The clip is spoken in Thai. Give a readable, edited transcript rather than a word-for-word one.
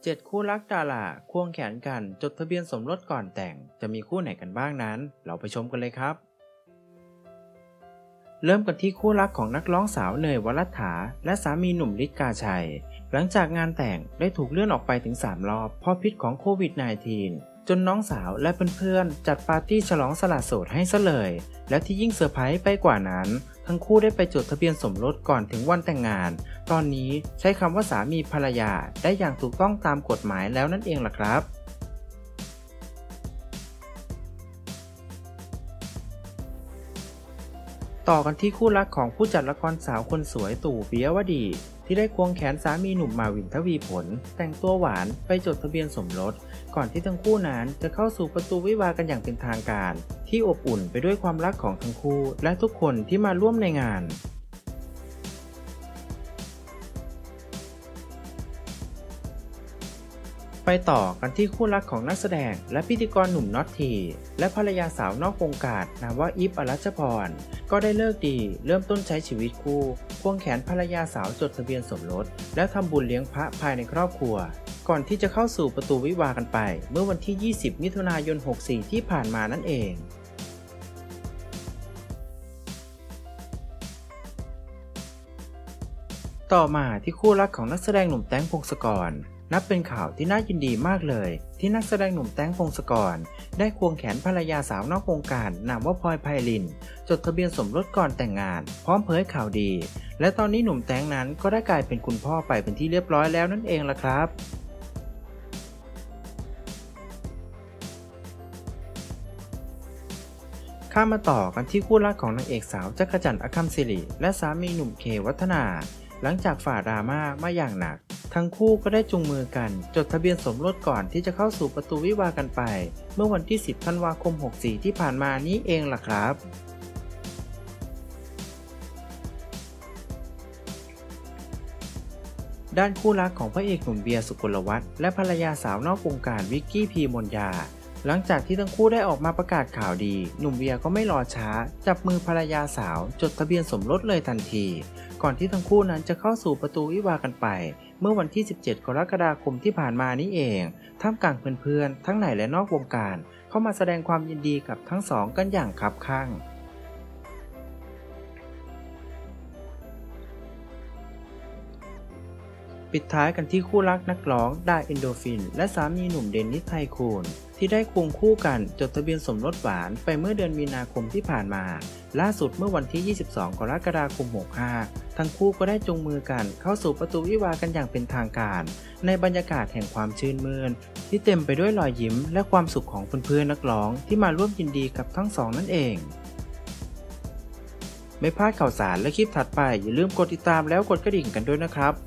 7 คู่รักดาราควงแขนกันจดทะเบียนสมรสก่อนแต่งจะมีคู่ไหนกันบ้างนั้นเราไปชมกันเลยครับเริ่มกันที่คู่รักของนักร้องสาวเนยวรัตถาและสามีหนุ่มฤทธิ์กาชัยหลังจากงานแต่งได้ถูกเลื่อนออกไปถึง3 รอบเพราะพิษของโควิด -19 จนน้องสาวและเพื่อนๆจัดปาร์ตี้ฉลองสละโสดให้ซะเลยและที่ยิ่งเซอร์ไพรส์ไปกว่านั้นทั้งคู่ได้ไปจดทะเบียนสมรสก่อนถึงวันแต่งงานตอนนี้ใช้คำว่าสามีภรรยาได้อย่างถูกต้องตามกฎหมายแล้วนั่นเองล่ะครับต่อกันที่คู่รักของผู้จัดละครสาวคนสวยตู่ปิยวดีที่ได้ควงแขนสามีหนุ่มมาวินทวีผลแต่งตัวหวานไปจดทะเบียนสมรสก่อนที่ทั้งคู่นั้นจะเข้าสู่ประตูวิวาห์กันอย่างเป็นทางการที่อบอุ่นไปด้วยความรักของทั้งคู่และทุกคนที่มาร่วมในงานไปต่อกันที่คู่รักของนักแสดงและพิธีกรหนุ่มน็อตทีและภรรยาสาวนอกวงการนามว่าอีฟอรัชพรก็ได้เลิกดีเริ่มต้นใช้ชีวิตคู่ควงแขนภรรยาสาวจดทะเบียนสมรสและทำบุญเลี้ยงพระภายในครอบครัวก่อนที่จะเข้าสู่ประตูวิวาห์กันไปเมื่อวันที่ 20 มิถุนายน 64 ที่ผ่านมานั่นเองต่อมาที่คู่รักของนักแสดงหนุ่มแต๊ง พงศกรนับเป็นข่าวที่น่ายินดีมากเลยที่นักแสดงหนุ่มแต๊ง พงศกรได้ควงแขนภรรยาสาวนอกวงการนามว่าพลอยไพลินจดทะเบียนสมรสก่อนแต่งงานพร้อมเผยข่าวดีและตอนนี้หนุ่มแต๊งนั้นก็ได้กลายเป็นคุณพ่อไปเป็นที่เรียบร้อยแล้วนั่นเองล่ะครับข้ามาต่อกันที่คู่รักของนางเอกสาวจักรจั่น อคัมศิริและสามีหนุ่มเควัฒนาหลังจากฝ่าดราม่ามาอย่างหนักทั้งคู่ก็ได้จูงมือกันจดทะเบียนสมรสก่อนที่จะเข้าสู่ประตูวิวาห์กันไปเมื่อวันที่ 10 ธันวาคม 64 ที่ผ่านมานี้เองล่ะครับด้านคู่รักของพระเอกหนุ่มเบียร์ สุกลวัฒน์และภรรยาสาวนอกวงการวิกกี้ พีมนยาหลังจากที่ทั้งคู่ได้ออกมาประกาศข่าวดีหนุ่มเบียร์ก็ไม่รอช้าจับมือภรรยาสาวจดทะเบียนสมรสเลยทันทีก่อนที่ทั้งคู่นั้นจะเข้าสู่ประตูวิวาห์กันไปเมื่อวันที่ 17 กรกฎาคมที่ผ่านมานี้เองท่ามกลางเพื่อนๆทั้งในและนอกวงการเข้ามาแสดงความยินดีกับทั้งสองกันอย่างคับคั่งปิดท้ายกันที่คู่รักนักร้องดาเอนโดฟินและสามีหนุ่มเดนนิส ไทคูนที่ได้ควงคู่กันจดทะเบียนสมรสหวานไปเมื่อเดือนมีนาคมที่ผ่านมาล่าสุดเมื่อวันที่ 22 กรกฎาคม 65 ทั้งคู่ก็ได้จูงมือกันเข้าสู่ประตูวิวาห์กันอย่างเป็นทางการในบรรยากาศแห่งความชื่นมื่นที่เต็มไปด้วยรอยยิ้มและความสุขของเพื่อนๆนักร้องที่มาร่วมยินดีกับทั้งสองนั่นเองไม่พลาดข่าวสารและคลิปถัดไปอย่าลืมกดติดตามแล้วกดกระดิ่งกันด้วยนะครับ